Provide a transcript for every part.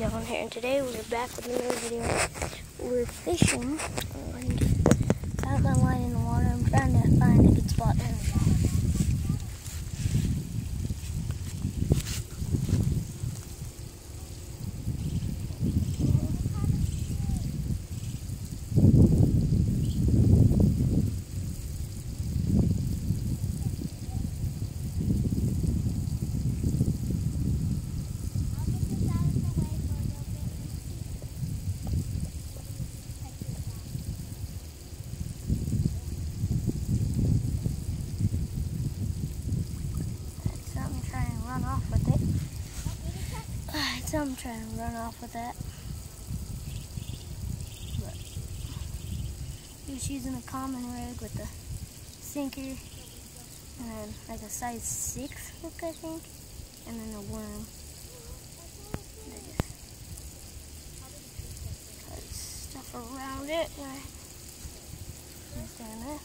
Dylan here, and today we're back with another video. We're fishing, and I got my line in the water. I'm trying to find a good spot. There we go. So I'm trying to run off with that. But just using a common rig with a sinker and then like a size 6 hook, I think, and then a worm. And I just cut stuff around it. Understand this?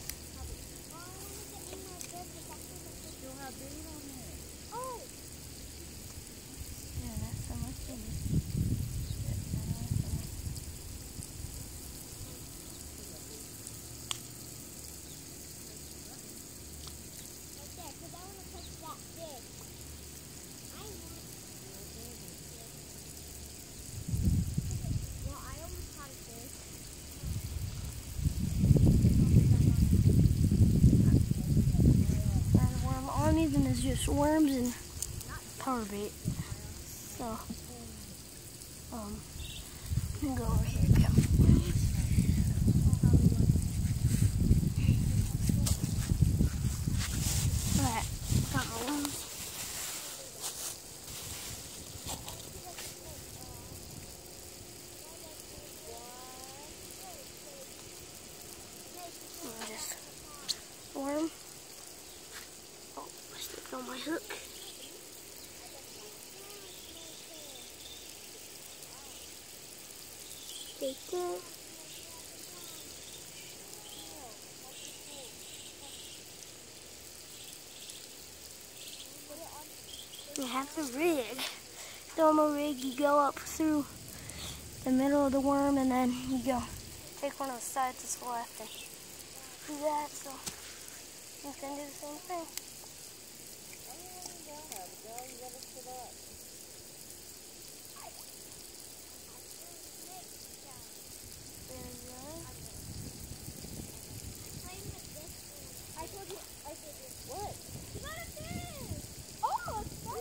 And it's just worms and power bait. So, I'm gonna go over here. Alright, got my worms. Just worm. On my hook. Right there. You have the rig. Normal rig, you go up through the middle of the worm and then you go take one of the sides that's left and do that, so you can do the same thing. What? You got a fish! Oh, it's down.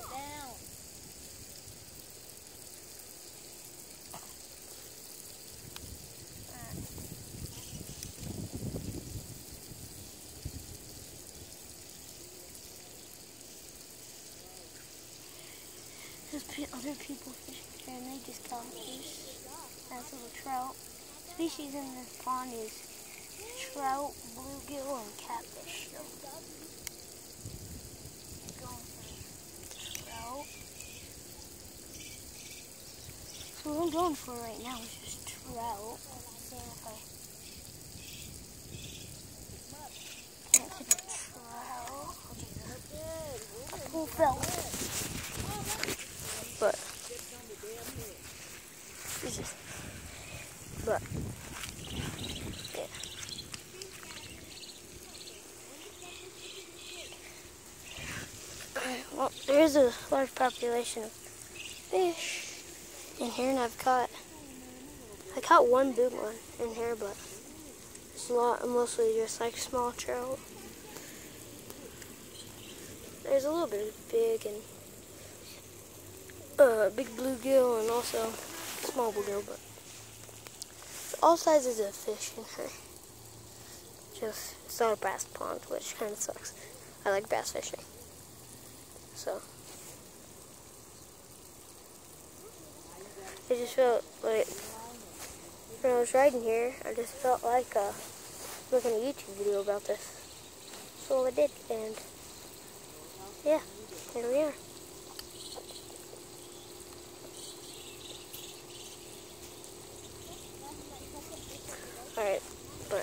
There's other people fishing here and they just caught fish. Nice little trout. Species in this pond is trout, bluegill, and catfish. So going for trout. So what I'm going for right now is just trout. Seeing if I can't hit a trout. A full felt. But yeah. Alright, well, there is a large population of fish in here, and I caught one big one in here, but it's mostly just like small trout. There's a little bit of big and big bluegill and also small bluegill, but all sizes of fish in here. Just, it's not a bass pond, which kind of sucks. I like bass fishing. So, I just felt like, when I was riding here, I just felt like making a YouTube video about this. So I did, and yeah, here we are. Alright, but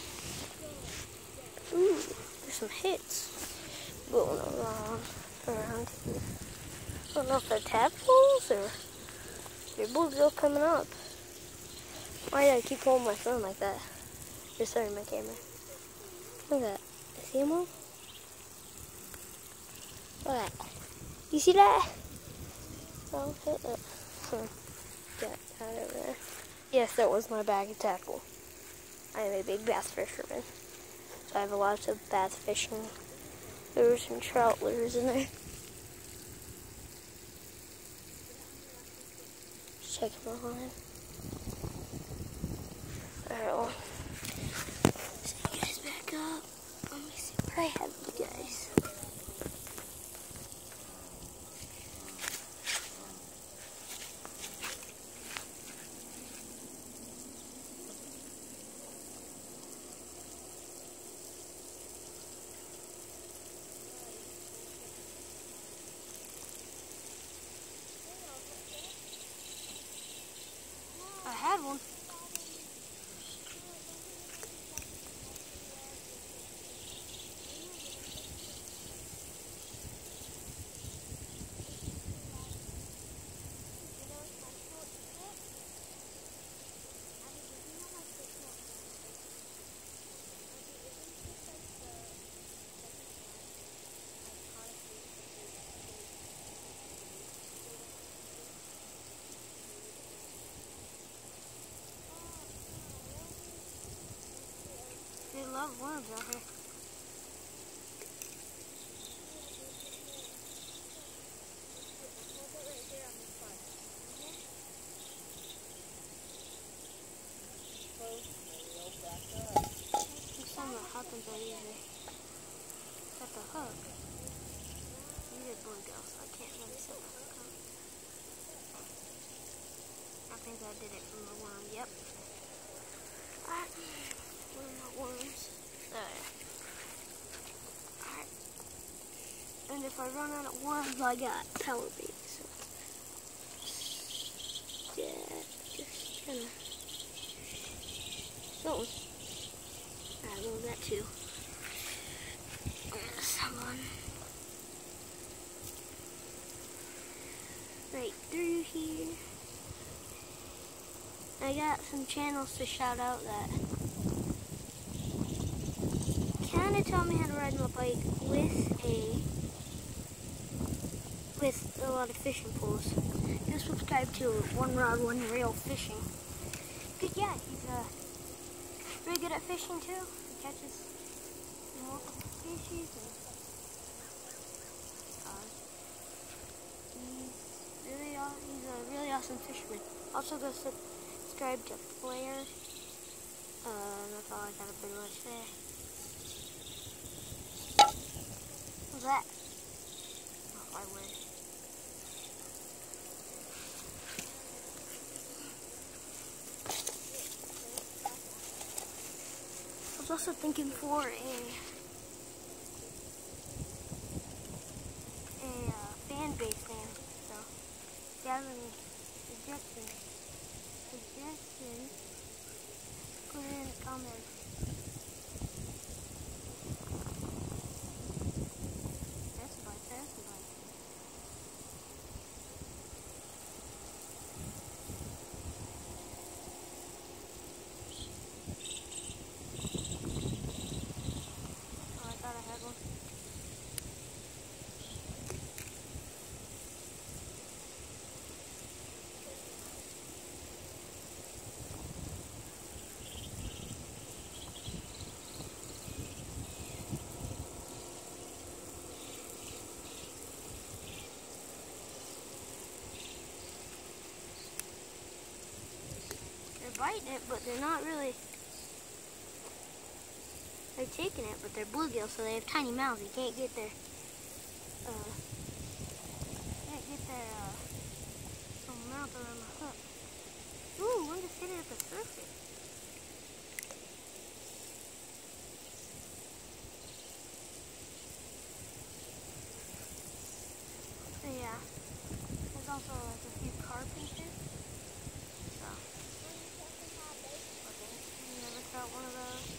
there's some hits going around here. I don't know if they're tadpoles or Your bluegill coming up. Why did I keep holding my phone like that? Just sorry, my camera. Look at that. See him all? Look at that. You see that? Oh, hit it. Got that over there. Yes, that was my bag of tackle. I am a big bass fisherman. So I have a lot of bass fishing. There were some trout lures in there. Just check them on. Alright, well. Set you guys back up. Let me see where I have you guys. I had one. They love worms out here. Some of the happens I usually set the hook. You did bluegill, so I can't really set the hook on. I think I did it from the worm. Yep. Alright. One of my worms. There. Alright. And if I run out of worms, I got power bait. So yeah, just kind of something. I love that too. There's someone right through here. I got some channels to shout out that kind of taught me how to ride my bike with a lot of fishing poles. Just subscribe to One Rod, One Reel Fishing. Good guy. He's really good at fishing too. He catches multiple species. And, he's a really awesome fisherman. Also go subscribe to Flair. That's all I got to pretty much say. What's that? Oh, my word. I was also thinking for a fan base name. So, if you have any suggestions, put it in the comments. Biting it, but they're not really. They're taking it, but they're bluegill, so they have tiny mouths. You can't get their mouth around the hook. Ooh, one just hit it at the surface. So yeah, there's also like a few carpenters. So. Never caught one of those.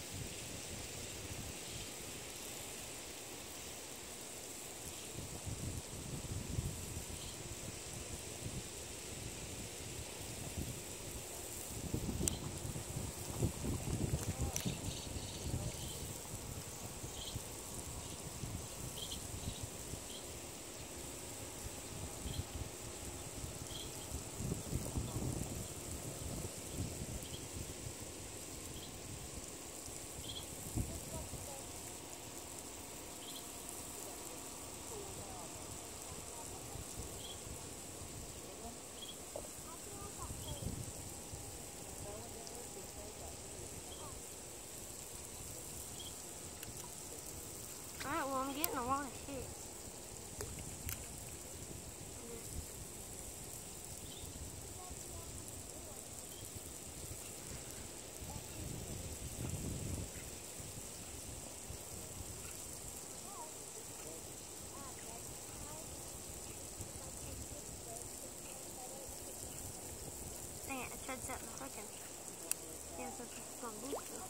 tried setting the hook and can't set the bamboo through.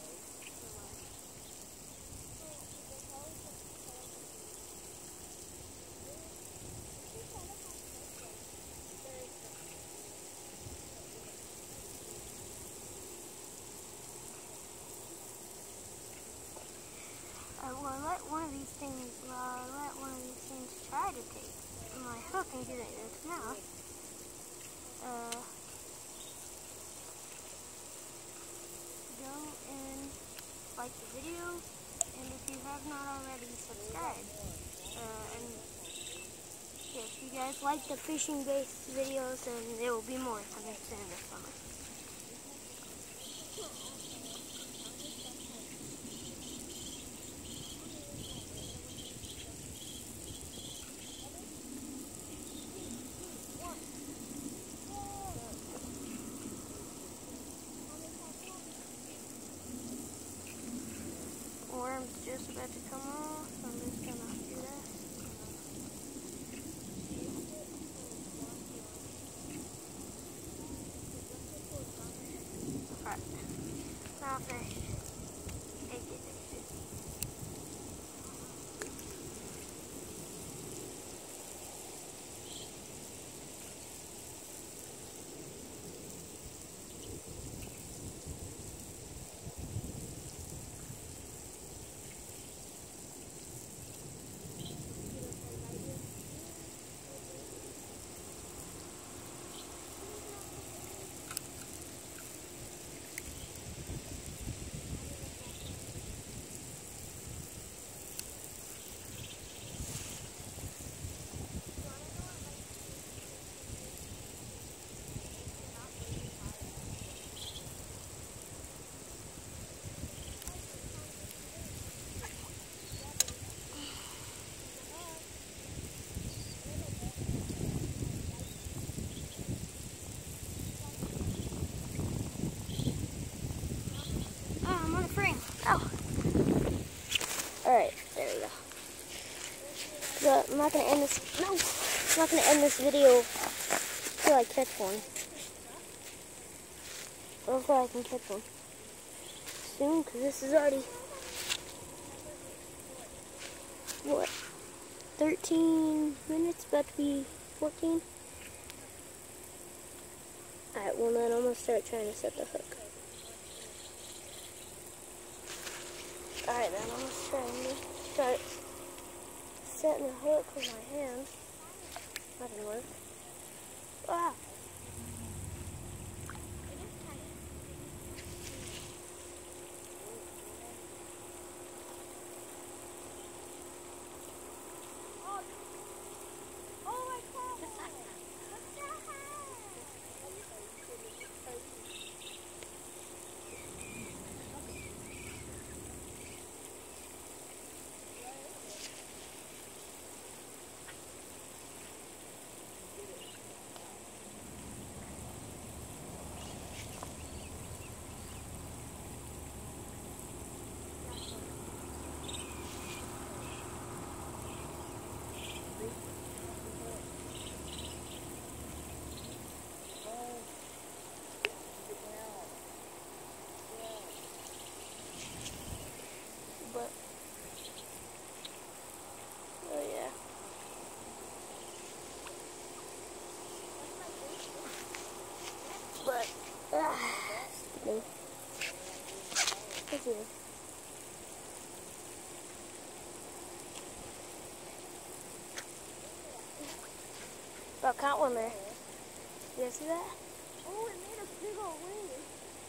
Well, I let one of these things try to take my hook and get it in its mouth. Go and like the video, and if you have not already, subscribe. And if you guys like the fishing-based videos, then there will be more coming soon this summer. Worm's just about to come off, so I'm just gonna do this. Alright, now fish. Take it. Oh. Alright, there we go. But I'm not gonna end this video until I catch one. Hopefully I can catch one soon, because this is already what, 13 minutes, about to be 14. Alright, well then I'm gonna start trying to set the hook. Alright, then I'm going to start setting the hook with my hand. That didn't work. Wow. But, oh yeah. But, no. Thank you. Oh, caught one there. You guys see that? Oh, it made a big old wave.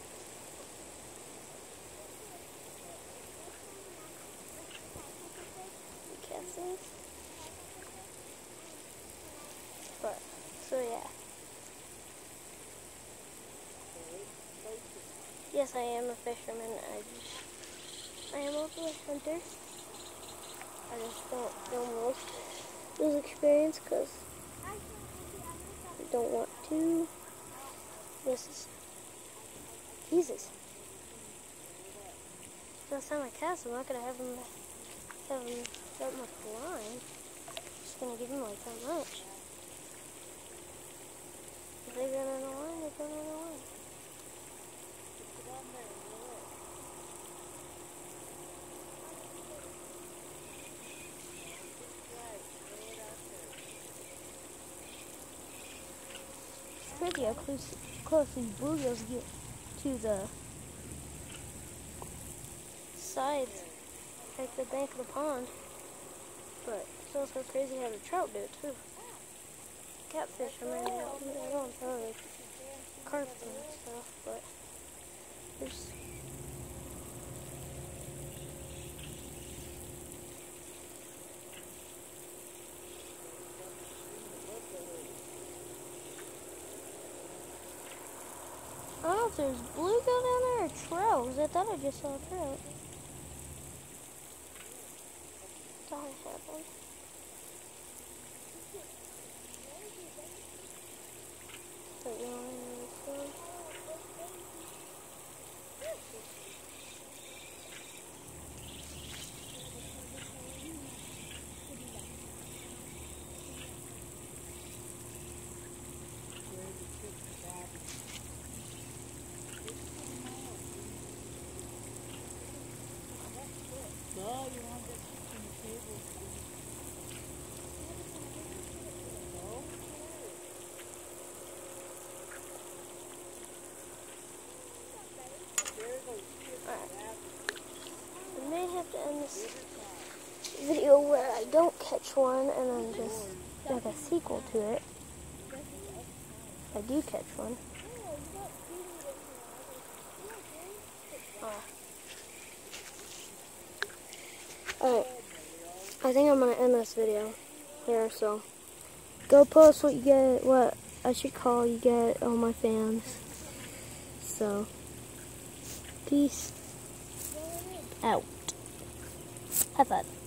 You can't see it? But, so yeah. Yes, I am a fisherman. I am also a hunter. I just don't film most of those experiences because I don't want to. This is Jesus. Last time I cast, I'm not gonna have him that much line. I'm just gonna give him like that much. If they run out of line, they run out of line. crazy how close these bluegills get to the sides, like the bank of the pond. But it's also crazy how the trout do it too. Catfish, I mean, I don't know, like carp and stuff, but there's. I don't know if there's bluegill down there or trout, 'cause I thought I just saw a trout. Thought I had one. But no, I didn't see one. I may have to end this video where I don't catch one and then just like a sequel to it. If I do catch one. Alright, I think I'm going to end this video here, so go post what you get, what I should call you get all my fans. So, peace out. Have fun.